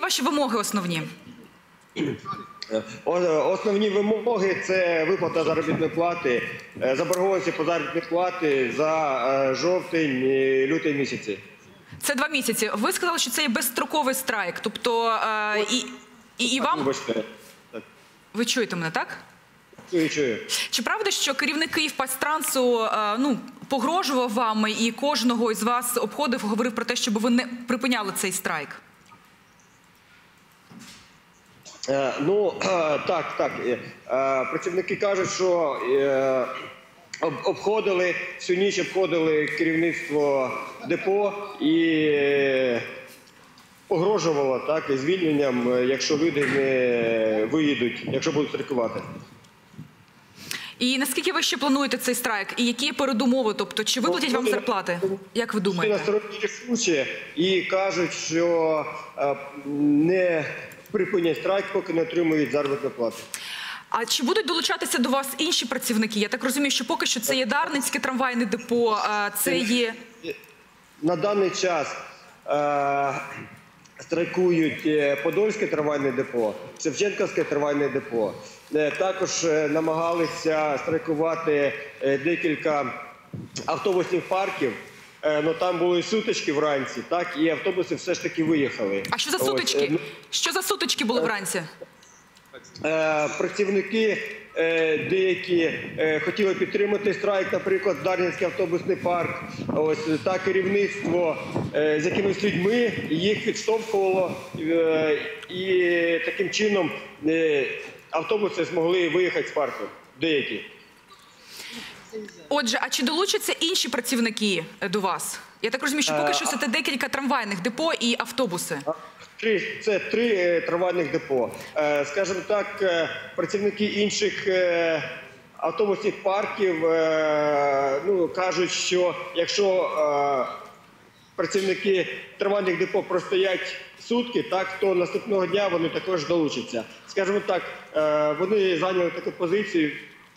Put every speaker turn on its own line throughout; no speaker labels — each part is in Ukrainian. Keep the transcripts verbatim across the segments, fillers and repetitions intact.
ваші вимоги основні?
Основні вимоги – це виплата заробітної плати, заборгованості по заробітній платі за жовтень, лютий місяці.
Це два місяці. Ви сказали, що це є безстроковий страйк. Тобто е, і, і, і вам...
Вибачте.
Ви чуєте мене, так?
Чую, чую.
Чи правда, що керівник Київпасттрансу е, ну, погрожував вам і кожного із вас обходив, говорив про те, щоб ви не припиняли цей страйк?
Е, ну, е, так, так. Е, працівники кажуть, що е, об, обходили, всю ніч обходили керівництво депо і е, погрожувало так, звільненням, якщо люди не виїдуть, якщо будуть страйкувати.
І наскільки ви ще плануєте цей страйк? І які передумови? Тобто, чи виплатять вам зарплати? Як ви думаєте?
На стороні рішучі і кажуть, що е, не припинять страйк, поки не отримують заробітну плату.
А чи будуть долучатися до вас інші працівники? Я так розумію, що поки що це є Дарницьке трамвайне депо, це є...
На даний час е, страйкують Подольське трамвайне депо, Шевченківське трамвайне депо. Е, також намагалися страйкувати декілька автобусних парків. Ну, там були сутички вранці, так, і автобуси все ж таки виїхали.
А що за сутички? Ось. Що за сутички були вранці?
Е, працівники е, деякі е, хотіли підтримати страйк, наприклад, Дарницький автобусний парк. Ось, та керівництво е, з якимись людьми їх відштовхувало, е, і таким чином е, автобуси змогли виїхати з парку, деякі.
Отже, а чи долучаться інші працівники до вас? Я так розумію, що поки що це декілька трамвайних депо і автобуси.
Три, це три трамвайних депо. Скажімо так, працівники інших автобусних парків ну, кажуть, що якщо працівники трамвайних депо простоять сутки, так, то наступного дня вони також долучаться. Скажімо так, вони зайняли таку позицію.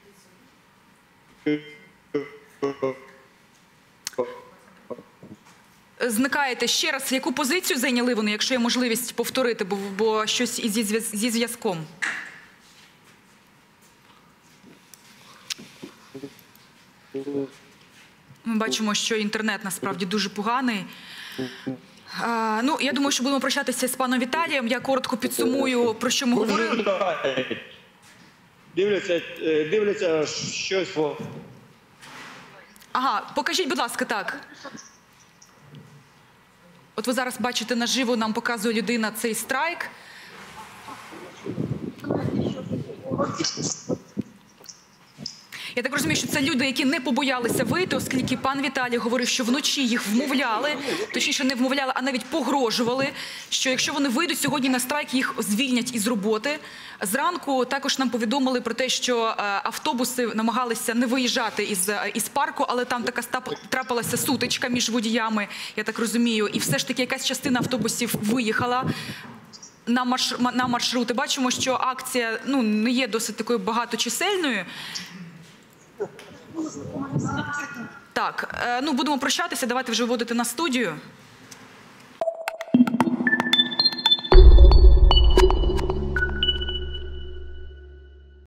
Зникаєте ще раз, яку позицію зайняли вони, якщо є можливість повторити, бо, бо щось зі зв'язком? Ми бачимо, що інтернет насправді дуже поганий. А, ну, я думаю, що будемо прощатися з паном Віталієм. Я коротко підсумую, про що ми говорили.
Дивляться, дивляться щось.
Ага, покажіть, будь ласка, так. От ви зараз бачите наживо, нам показує людина цей страйк. Я так розумію, що це люди, які не побоялися вийти, оскільки пан Віталій говорив, що вночі їх вмовляли, точніше не вмовляли, а навіть погрожували, що якщо вони вийдуть сьогодні на страйк, їх звільнять із роботи. Зранку також нам повідомили про те, що автобуси намагалися не виїжджати із, із парку, але там така трапилася сутичка між водіями, я так розумію, і все ж таки якась частина автобусів виїхала на, марш, на маршрути. Бачимо, що акція ну, не є досить такою багаточисельною. Так, ну будемо прощатися, давайте вже вводити на студію.